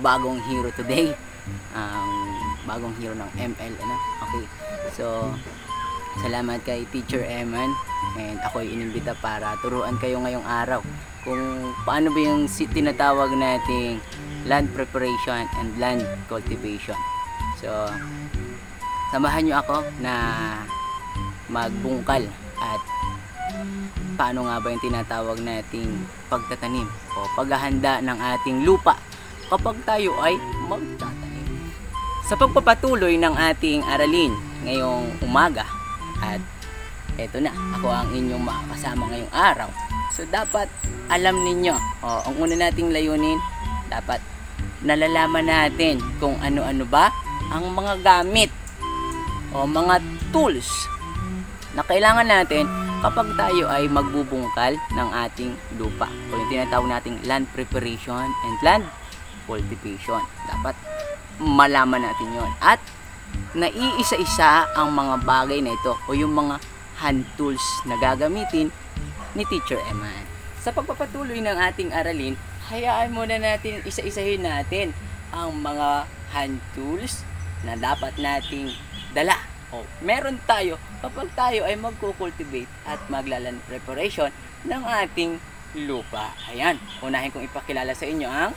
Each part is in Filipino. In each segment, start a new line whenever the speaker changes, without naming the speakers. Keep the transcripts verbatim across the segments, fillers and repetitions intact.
bagong hero today. Ang bagong hero ng M L, ano? Okay. So, salamat kay Teacher Eman, and ako ay inimbita para turuan kayo ngayong araw kung paano ba yung tinatawag nating land preparation and land cultivation. So, samahan nyo ako na magbungkal at paano nga ba yung tinatawag nating pagtatanim o paghahanda ng ating lupa kapag tayo ay magtatanim. Sa pagpapatuloy ng ating aralin ngayong umaga, at eto na, ako ang inyong makakasama ngayong araw. So dapat alam ninyo, o, ang una nating layunin, dapat nalalaman natin kung ano-ano ba ang mga gamit o mga tools na kailangan natin kapag tayo ay magbubungkal ng ating lupa o yung tinatawag nating land preparation and land cultivation. Dapat malaman natin yon at naiisa-isa ang mga bagay na ito o yung mga hand tools na gagamitin ni Teacher Eman. Sa pagpapatuloy ng ating aralin, hayaan muna natin isa-isahin natin ang mga hand tools na dapat nating dala o meron tayo kapag tayo ay magkukultivate at maglaland preparation ng ating lupa. Ayan, unahin kong ipakilala sa inyo ang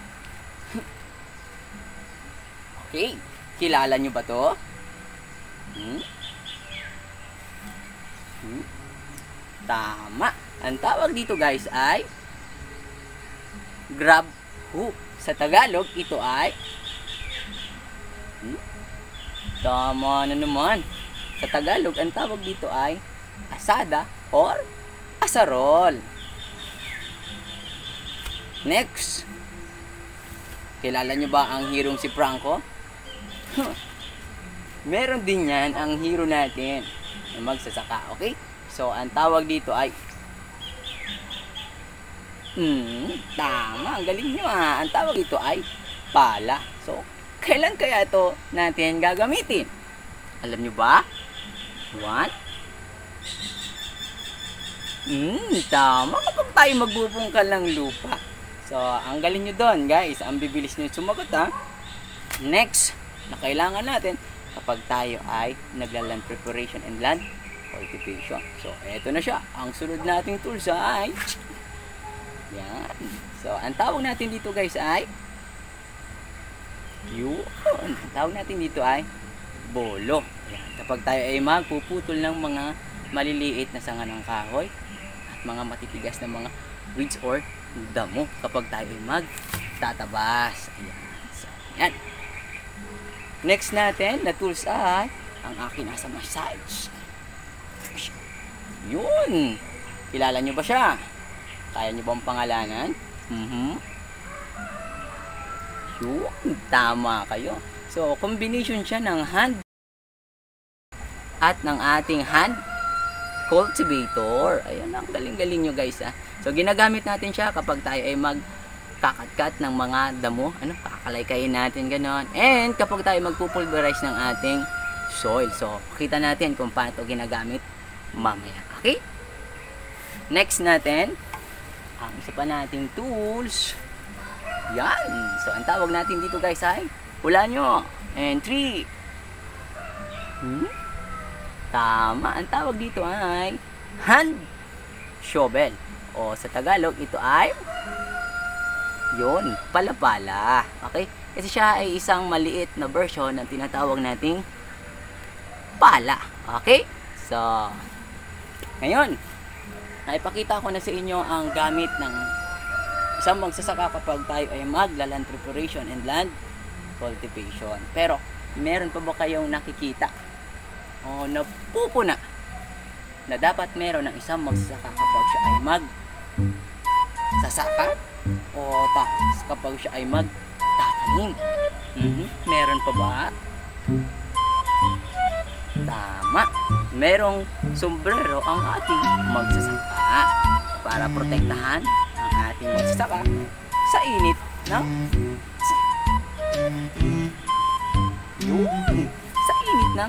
okay, kilala nyo ba to? Hmm? Hmm? Tama. Ang tawag dito guys ay grab hook. Sa Tagalog, ito ay hmm? Tama na naman. Sa Tagalog, ang tawag dito ay asada or asarol. Next. Kilala nyo ba ang hirong si Franco? Meron din yan ang hero natin na magsasaka, okay? So, ang tawag dito ay Hmm, tama, ang galing nyo ah. Ang tawag dito ay pala. So, kailan kaya ito natin gagamitin? Alam nyo ba? One. Hmm, tama kapag tayo magbubungkal ng lupa. So, ang galing nyo doon guys. Ang bibilis nyo sumagot ha. Next, na kailangan natin kapag tayo ay nagla-land preparation and land cultivation. So, eto na siya. Ang sunod nating tools ay yan. So, ang tawag natin dito guys ay yun. Ang tawag natin dito ay bolo. Yan. Kapag tayo ay magpuputol ng mga maliliit na sanga ng kahoy at mga matitigas na mga weeds or damo kapag tayo ay magtatabas. Ayan. So, yan. Next natin na tools ay ang akin nasa my sides. Yun. Kilala nyo ba siya? Kaya nyo bang pangalanan? Mm-hmm. Yun. Tama kayo. So, combination siya ng hand at ng ating hand cultivator. Ayan, ang galing-galing nyo guys ha. So, ginagamit natin siya kapag tayo ay magkakatkat ng mga damo. Ano, kakalay-kayin natin ganon. And kapag tayo magpupulverize ng ating soil. So, kita natin kung paano ito ginagamit mamaya. Okay? Next natin, ang isa pa nating tools. Yan. So, ang tawag natin dito guys ay hula nyo. And three. Hmm? Tama. Ang tawag dito ay hand shovel. O sa Tagalog, ito ay yun, pala-pala. Okay? Kasi siya ay isang maliit na version ng tinatawag nating pala. Okay? So, ngayon, naipakita ko na sa inyo ang gamit ng isang magsasaka kapag tayo ay magla-land preparation and land cultivation. Pero, meron pa ba kayong nakikita o napupuna na dapat meron ng isang magsasaka kapag siya ay mag-sasaka o tapos kapag siya ay mag-tatanim? Mm-hmm. Meron pa ba? Tama. Merong sombrero ang ating magsasaka para protektahan ang ating magsasaka sa init ng yun, sa init ng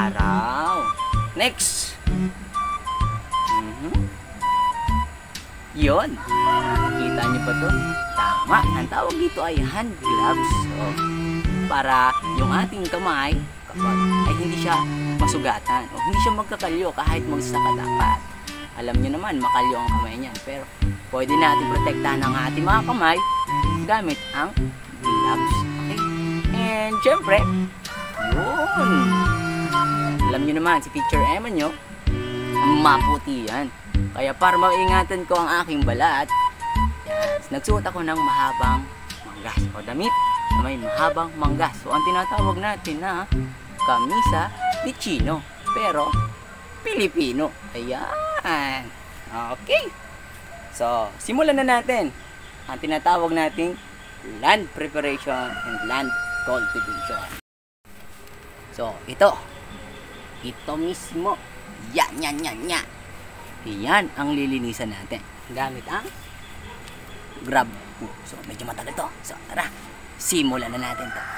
araw. Next. Mm-hmm. Yun. Nakikita niyo ba to? Tama. Ang tawag dito ay hand gloves. So, para yung ating kamay, kapag ay hindi siya masugatan o hindi siya magkakalyo kahit magsaka dapat. Alam niyo naman, makalyo ang kamay niyan. Pero, pwede natin protektahan ang ating mga kamay gamit ang gloves. Okay? And, syempre, yun. Alam niyo naman, si Teacher Emma nyo, maputi yan. Kaya para maingatan ko ang aking balat, yan, nagsuot ako ng mahabang manggas o damit na may mahabang manggas. So, ang tinatawag natin na kamisa de chino, pero Pilipino. Ayan. Okay. So, simulan na natin ang tinatawag nating land preparation and land cultivation. So, ito. Ito mismo. Yan, yan, yan, yan. Yan ang lilinisan natin. Gamit ang grab. So, medyo matagal to. So, tara. Simulan na natin to.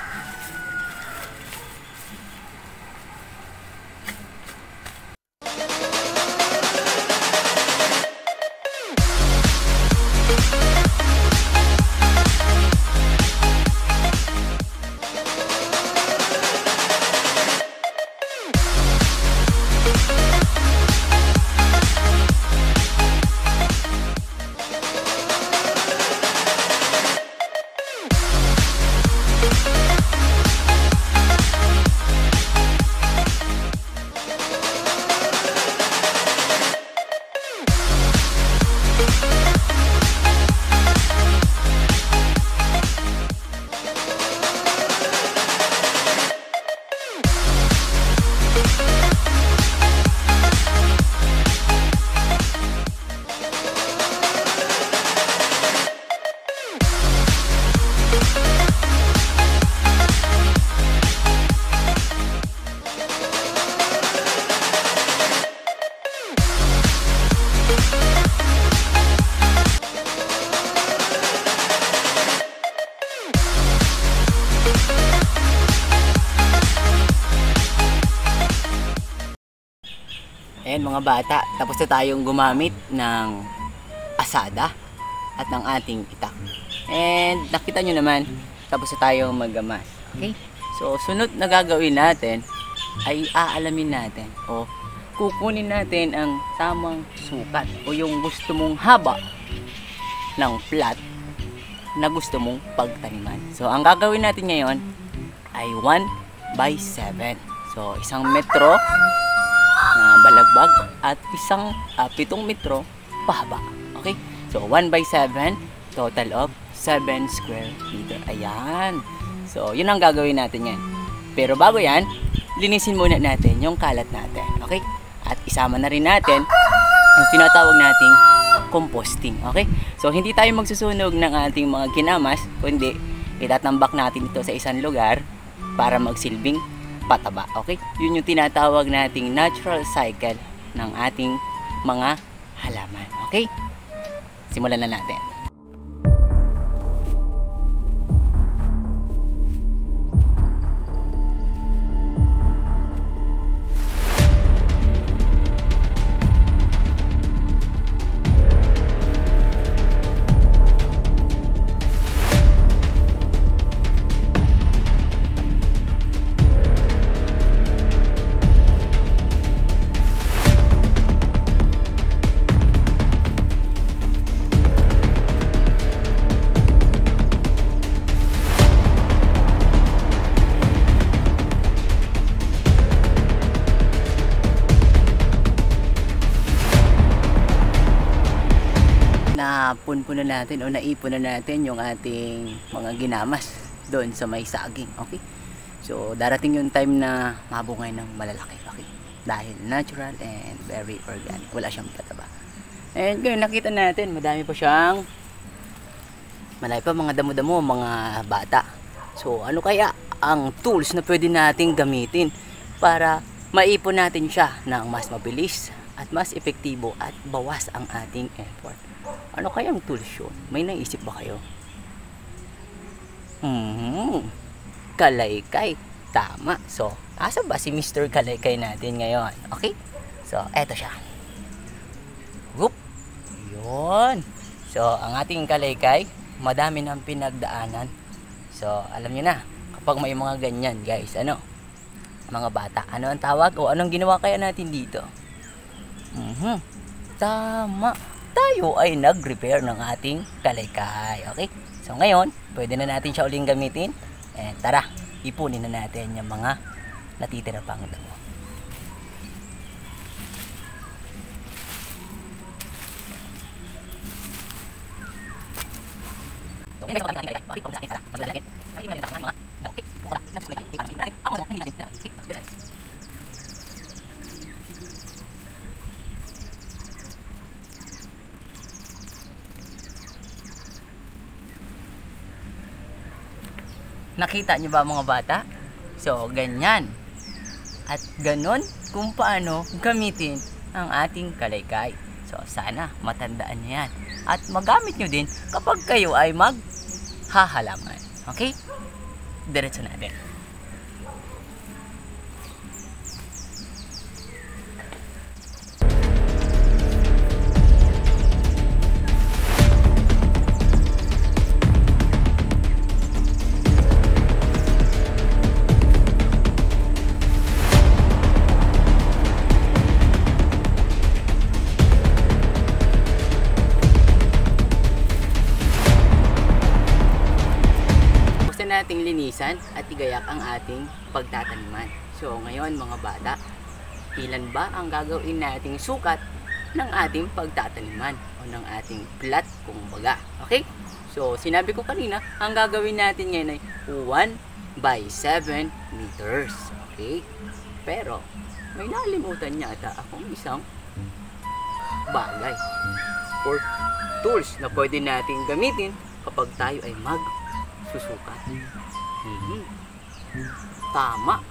Ayan mga bata, tapos na tayong gumamit ng asada at ng ating itak. And nakita nyo naman, tapos na tayong maggamas. Okay? So sunod na gagawin natin ay aalamin natin o kukunin natin ang tamang sukat o yung gusto mong haba ng plat na gusto mong pagtaniman. So ang gagawin natin ngayon ay one by seven. So isang metro na balagbag at isang uh, pitong metro pahaba. Okay? So one by seven, total of seven square meter. Ayan. So yun ang gagawin natin yan. Pero bago yan, linisin muna natin yung kalat natin. Okay? At isama na rin natin ang tinatawag nating composting. Okay? So hindi tayo magsusunog ng ating mga ginamas, kundi itatambak natin ito sa isang lugar para magsilbing pataba. Okay? Yun yung tinatawag nating natural cycle ng ating mga halaman. Okay? Simulan na natin. Napunpo na natin o naipon na natin yung ating mga ginamas doon sa may saging. Okay? So darating yung time na mabungay ng malalaki. Okay? Dahil natural and very organic. Wala siyang pataba. And ngayon nakita natin, madami pa siyang malay pa mga damo-damo, mga bata. So ano kaya ang tools na pwede nating gamitin para maipon natin siya ng mas mabilis at mas epektibo at bawas ang ating effort? Ano kayang tools yun? May naisip ba kayo? Hmm, Kalaykay. Tama. So, asa ba si Mister Kalaykay natin ngayon? Okay? So, eto siya. Whoop. Ayun. So, ang ating kalaykay, madami ng pinagdaanan. So, alam niyo na, kapag may mga ganyan, guys, ano? Mga bata, ano ang tawag? O anong ginawa kaya natin dito? Mhm. Tama. Tayo ay nag-repair ng ating kalaykay. Okay? So, ngayon, pwede na natin siya uling gamitin. Eh, tara, ipunin na natin yung mga natitira pang damo. Nakita niyo ba mga bata? So, ganyan. At ganon kung paano gamitin ang ating kalaykay. So, sana matandaan niyo yan. At magamit niyo din kapag kayo ay maghahalaman. Okay? Diretso natin. Nating linisan at igayak ang ating pagtataniman. So ngayon mga bata, ilan ba ang gagawin nating sukat ng ating pagtataniman o ng ating plat kung baga? Okay? So sinabi ko kanina, ang gagawin natin ngayon ay one by seven meters. Okay? Pero may nalimutan yata akong isang bagay or tools na pwede nating gamitin kapag tayo ay mag susukat. Mm-hmm. Tama.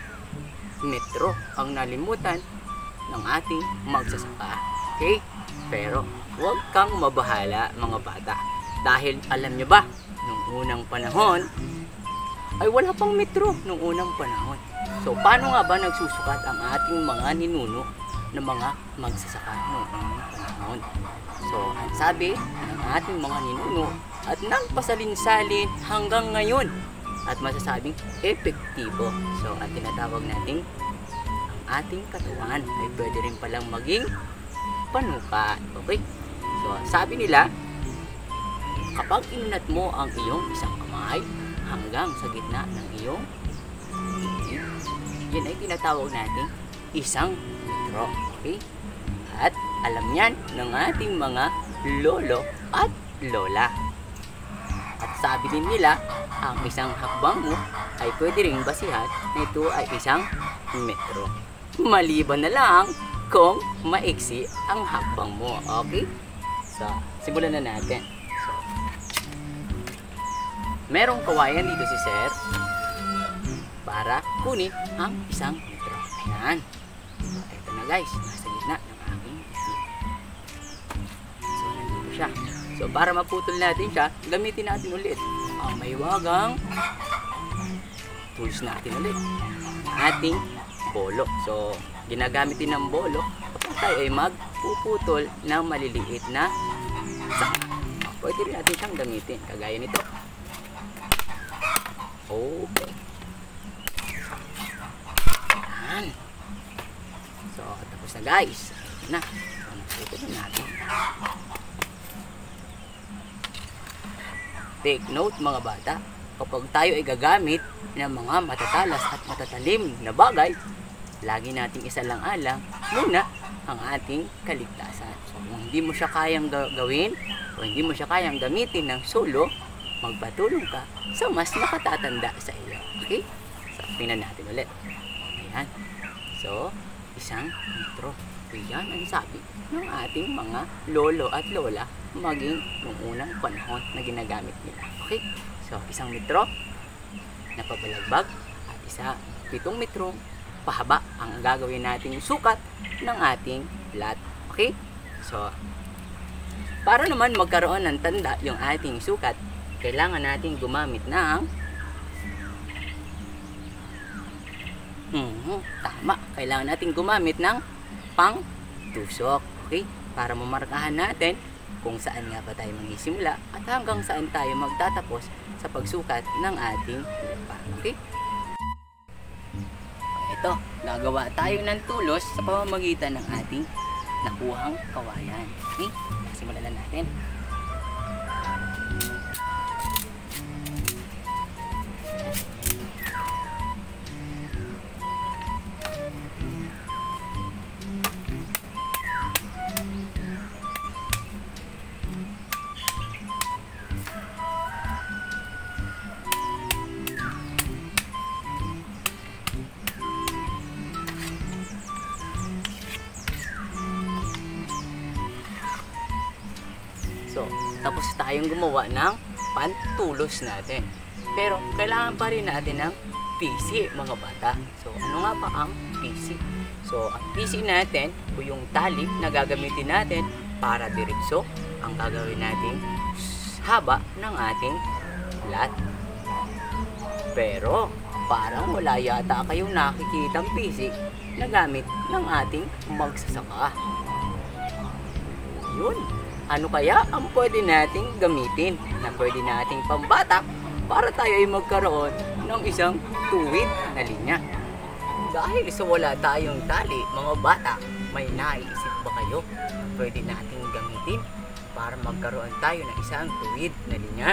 Metro ang nalimutan ng ating magsasaka. Okay? Pero huwag kang mabahala mga bata. Dahil alam nyo ba, nung unang panahon ay wala pang metro nung unang panahon. So paano nga ba nagsusukat ang ating mga ninuno ng mga magsasaka nung unang panahon? So ang sabi ng ating mga ninuno at nang pasalin-salin hanggang ngayon at masasabing epektibo. So, ang tinatawag natin ang ating katawan ay pwede rin palang maging panukat. Okay? So, sabi nila, kapag inunat mo ang iyong isang kamay hanggang sa gitna ng iyong dibdib, yun ay tinatawag natin isang metro. Okay? At alam yan ng ating mga lolo at lola. At sabi din nila, ang isang hakbang mo ay pwede rin basihan na ito ay isang metro. Maliban na lang kung maiksi ang hakbang mo. Okay? So, simulan na natin. So, merong kawayan dito si Sir para kunin ang isang metro. Ayan. So, ito na guys. Nasa gitna ng aking tip. So, nandito siya. So, para maputol natin siya, gamitin natin ulit ang may wagang tools natin ulit. Ating bolo. So, ginagamit din ng bolo kapag tayo ay magpuputol ng maliliit na sanga. Pwede rin natin siyang gamitin, kagaya nito. Okay. Yan. So, tapos na guys. Ito na. So, naputol na natin. Take note mga bata, kapag tayo ay gagamit ng mga matatalas at matatalim na bagay, lagi nating isalang-alang muna ang ating kaligtasan. So kung hindi mo siya kayang gawin o hindi mo siya kayang gamitin ng solo, magpatulong ka sa mas nakatatanda sa iyo. Okay? So tingnan natin ulit. Ayan. So, isang metro. Yan ang sabi ng ating mga lolo at lola maging nung unang panahon na ginagamit nila. Okay? So, isang metro na pabalagbag at isa pitong metro pahaba ang gagawin nating sukat ng ating plat. Okay? So, para naman magkaroon ng tanda yung ating sukat, kailangan nating gumamit ng hmm, tama. Kailangan nating gumamit ng pang tusok. Okay? Para mamarkahan natin kung saan nga ba tayo magsisimula at hanggang saan tayo magtatapos sa pagsukat ng ating lupa. Okay? Ito, nagawa tayo ng tulos sa pamamagitan ng ating nakuhang kawayan. Okay? Simulan na natin. So, tapos tayong gumawa ng pantulos natin. Pero, kailangan pa rin natin ng P C, mga bata. So, ano nga ba ang P C? So, ang P C natin o yung tali na gagamitin natin para diretso ang gagawin nating haba ng ating lat. Pero, parang wala yata kayong nakikitang P C na gamit ng ating magsasaka. Yun. Ano kaya ang pwede nating gamitin na pwede nating pambatak para tayo ay magkaroon ng isang tuwid na linya? Dahil sa wala tayong tali, mga bata, may naisip ba kayo na pwede nating gamitin para magkaroon tayo ng isang tuwid na linya?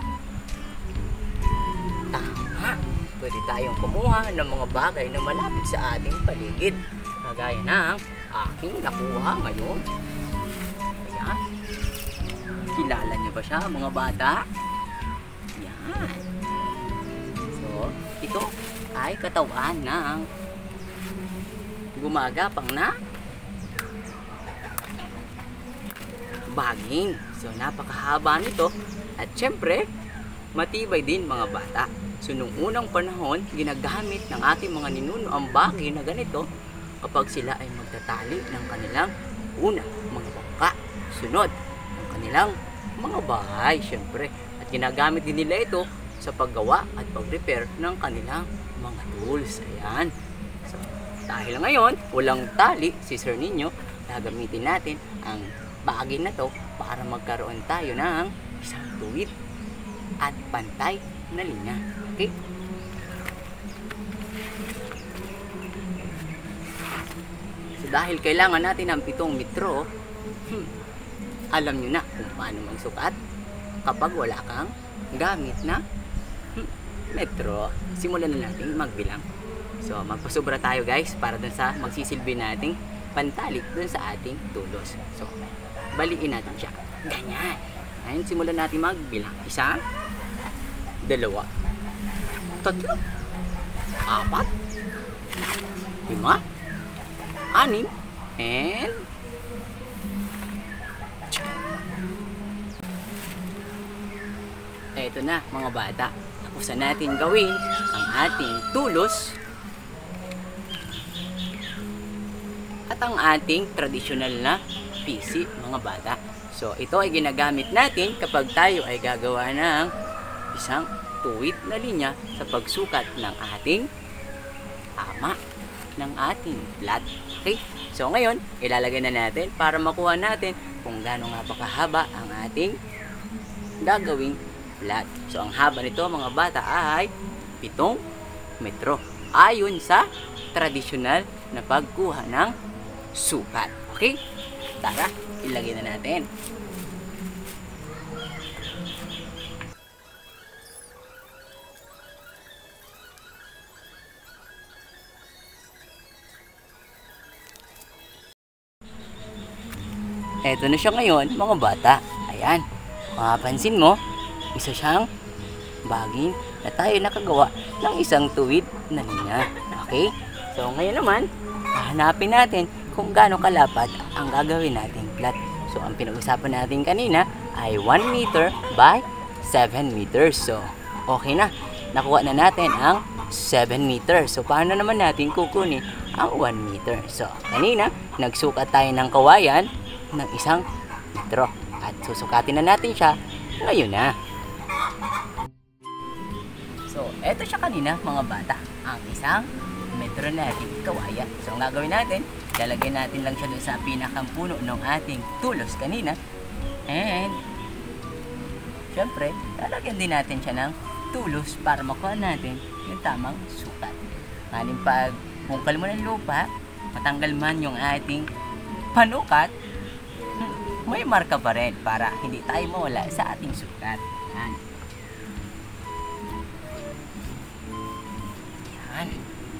Tama! Pwede tayong kumuha ng mga bagay na malapit sa ating paligid, kagaya ng aking nakuha ngayon. Ayan. Kilala niyo ba siya, mga bata? Yan. So, ito ay katawan ng gumagapang na baging. So, napakahaba nito at syempre, matibay din, mga bata. So, nung unang panahon, ginagamit ng ating mga ninuno ang bagay na ganito kapag sila ay magtatali ng kanilang una, mga bangka. Sunod, ang kanilang mga bahay, syempre. At ginagamit din nila ito sa paggawa at pag-repair ng kanilang mga tools. Ayan. So, dahil ngayon, walang tali si Sir Nino, gagamitin natin ang bagay na to para magkaroon tayo ng isang tuwid at pantay na linya. Okay? So, dahil kailangan natin ng pitong metro, hmm, alam nyo na kung paano magsukat kapag wala kang gamit na hmm, metro. Simulan na natin magbilang. So, magpasobra tayo, guys, para dun sa magsisilbi nating pantali dun sa ating tulos. So, baliin natin siya. Ganyan. Ayun, simulan natin magbilang. Isa, dalawa, tatlo, apat, lima, anim, and eto na, mga bata. Tapos na natin gawin ang ating tulos at ang ating tradisyonal na P C, mga bata. So, ito ay ginagamit natin kapag tayo ay gagawa ng isang tuwid na linya sa pagsukat ng ating ama, ng ating plat. Okay? So, ngayon, ilalagay na natin para makuha natin kung gaano nga ba kahaba ang ating gagawing plat. So, ang haba nito, mga bata, ay pitong metro. Ayon sa tradisyonal na pagkuha ng sukat. Okay? Tara, ilagay na natin. Eto na siya ngayon, mga bata. Ayan. Mapapansin mo, isa siyang baging na tayo nakagawa ng isang tuwid na linya. Okay? So, ngayon naman, hahanapin natin kung gaano kalapad ang gagawin nating plat. So, ang pinag-usapan natin kanina ay one meter by seven meters. So, okay na. Nakuha na natin ang seven meters. So, paano naman natin kukunin ang one meter? So, kanina, nagsukat tayo ng kawayan ng isang metro. At susukatin na natin siya ngayon na. So, eto siya kanina, mga bata. Ang isang metro natin kawayan. So, ang gagawin natin, lalagay natin lang siya dun sa pinakang puno ng ating tulos kanina. And syempre, lalagyan din natin siya ng tulos para makuha natin yung tamang sukat. Ngayon pag bungkal mo ng lupa, matanggal man yung ating panukat, may marka pa rin para hindi tayo mawala sa ating sukat. Yan. Yan.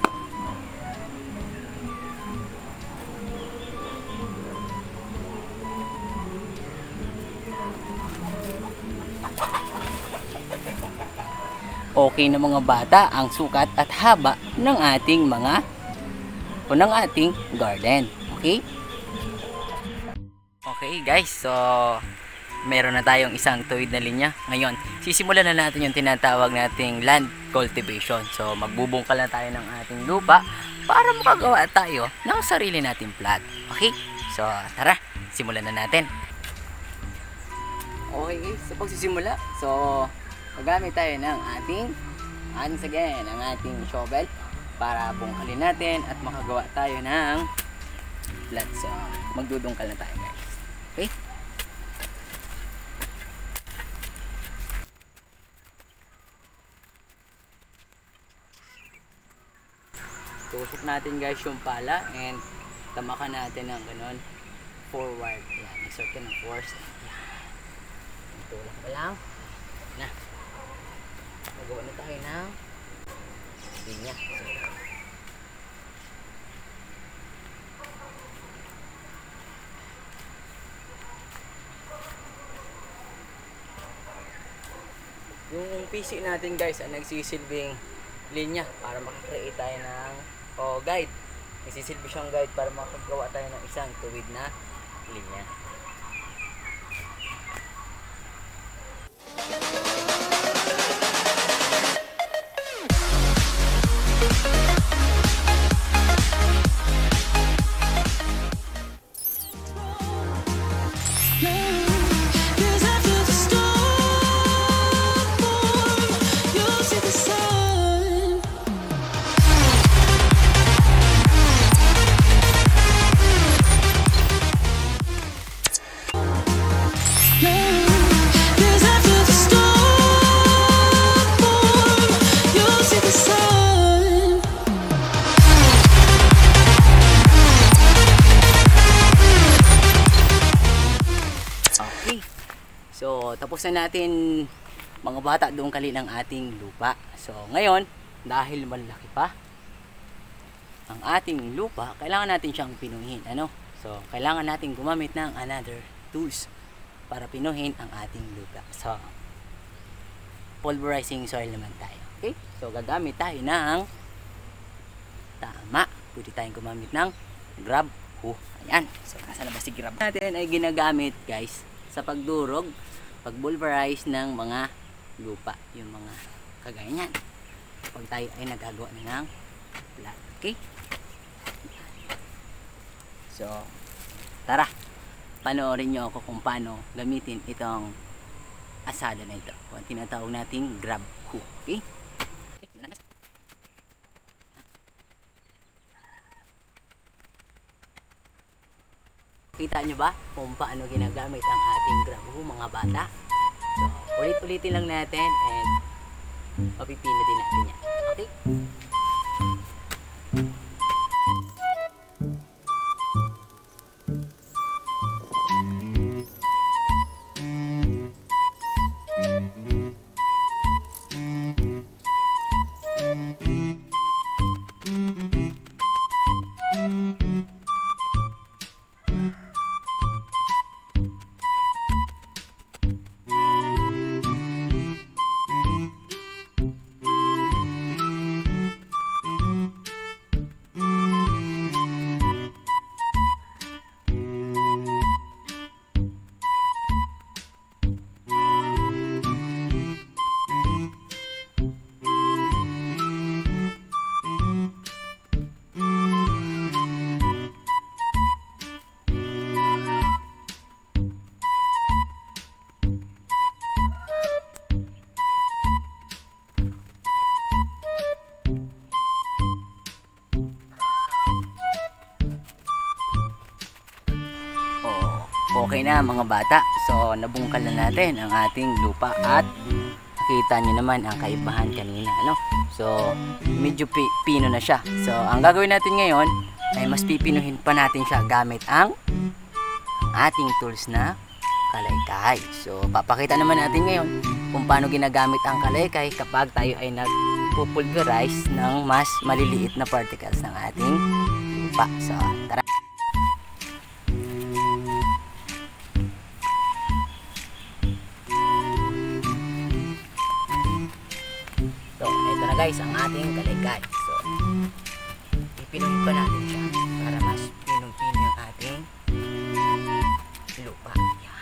Okay na mga bata ang sukat at haba ng ating mga o ng ating garden. Okay? Okay guys, so meron na tayong isang tuwid na linya. Ngayon, sisimulan na natin yung tinatawag nating land cultivation. So magbubungkal na tayo ng ating lupa para makagawa tayo ng sarili nating plot. Okay? So tara, simulan na natin. Okay guys, sa pagsisimula, so magamit tayo ng ating once again, ang ating shovel para bungkalin natin at makagawa tayo ng plot. So magdudungkal na tayo guys. Okay? Tusok natin guys yung pala and tamakan natin ng ganon forward. Yan, exert ka ng force. Yan. Tulak ka lang. Na. Magawa na tayo ng linya. Yung P C natin guys ay nagsisilbing linya para makakreate tayo ng o guide. Nagsisilbi siyang guide para makagawa tayo ng isang tuwid na linya. So, tapos na natin mga bata doon kali ng ating lupa. So, ngayon, dahil malaki pa ang ating lupa, kailangan natin siyang pinuhin. Ano? So, kailangan natin gumamit ng another tools para pinuhin ang ating lupa. So, pulverizing soil naman tayo. Okay? So, gagamit tayo ng tama. Pwede tayong gumamit ng grab. Oh, ayan. So, nasa labas si grab natin ay ginagamit, guys, sa pagdurog, pag-pulverize ng mga lupa, yung mga kagaya niyan pag tayo ay nagagawa na ng plot. Okay? So, tara, panoorin nyo ako kung paano gamitin itong asada na ito, kung tinatawag nating grab hook. Okay? Kita nyo ba kung paano ginagamit ang ating grab hook, mga bata? So, ulit-ulitin lang natin and mapipili din natin yan. Okay? okay na mga bata. So nabungkal na natin ang ating lupa at nakita nyo naman ang kaibahan kanina, ano? So medyo pi pino na siya. So ang gagawin natin ngayon ay mas pipinuhin pa natin siya gamit ang, ang ating tools na kalaykay. So papakita naman natin ngayon kung paano ginagamit ang kalaykay kapag tayo ay nagpupulverize ng mas maliliit na particles ng ating lupa. So tara. So ito na guys ang ating kalaykay. So pipinuhin pa natin siya para mas pinong-pino yung ating lupa.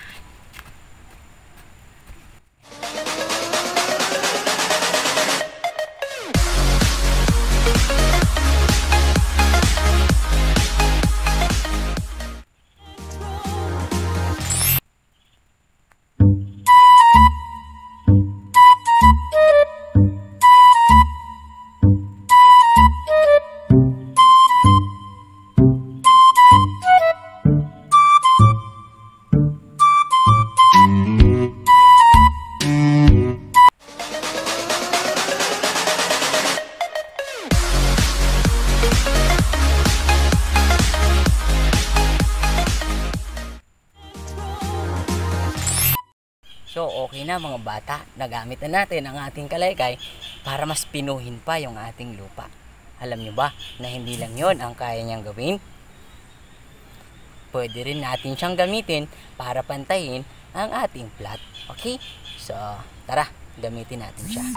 So okay na mga bata, nagamit na natin ang ating kalaykay para mas pinuhin pa yung ating lupa. Alam nyo ba na hindi lang yon ang kaya niyang gawin? Pwede rin natin siyang gamitin para pantayin ang ating plot. Okay? So tara, gamitin natin siya.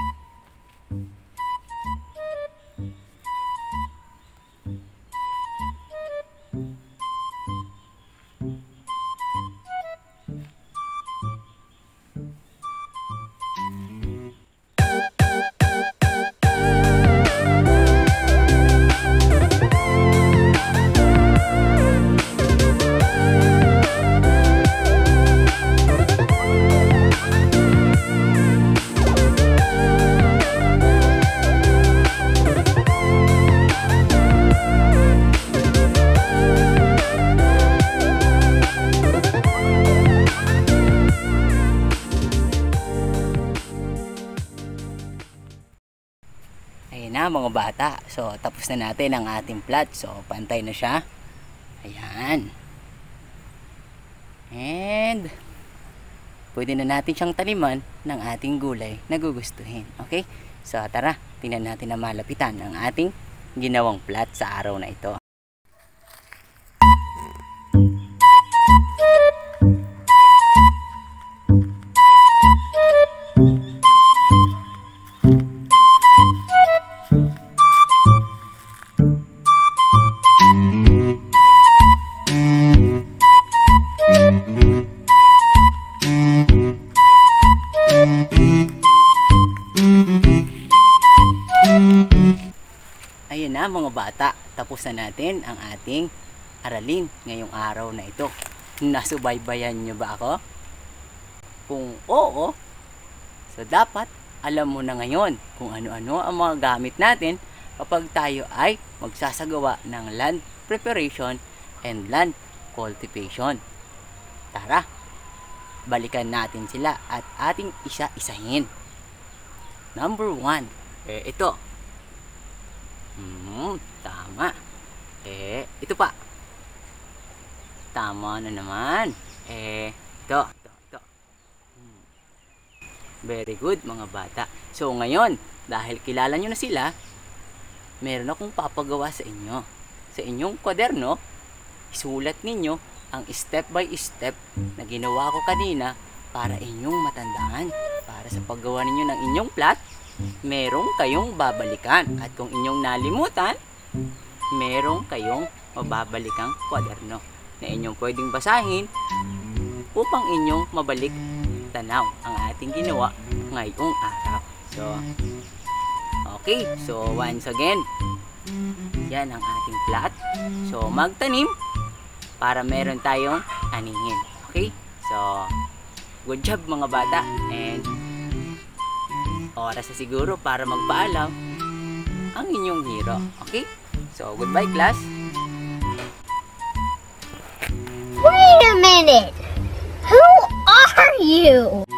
Ayan na mga bata. So tapos na natin ang ating plot. So pantay na siya. Ayan. And pwede na natin siyang taniman ng ating gulay na gugustuhin. Okay? So tara, tingnan natin na malapitan ang ating ginawang plot sa araw na ito. Ayan na mga bata, tapos na natin ang ating aralin ngayong araw na ito. Nasubaybayan nyo ba ako? Kung oo, so dapat alam mo na ngayon kung ano-ano ang mga gamit natin kapag tayo ay magsasagawa ng land preparation and land cultivation. Tara, balikan natin sila at ating isa-isahin. Number one, eh, ito. Hmm, tama. Eh, ito pa. Tama na naman. Eh, ito. Ito, ito. Hmm. Very good mga bata. So ngayon, dahil kilala nyo na sila, meron akong papagawa sa inyo. Sa inyong kwaderno, isulat ninyo ang step by step na ginawa ko kanina para inyong matandaan. Para sa paggawa ninyo ng inyong plot, merong kayong babalikan. At kung inyong nalimutan, merong kayong mababalikang kwaderno na inyong pwedeng basahin upang inyong mabalik tanaw ang ating ginawa ngayong araw. So, okay. So, once again, yan ang ating plot. So, magtanim para meron tayong anihin. Okay? So, good job mga bata. And oras na siguro para magpaalam ang inyong hero. Okay? So, goodbye class.
Wait a minute! you?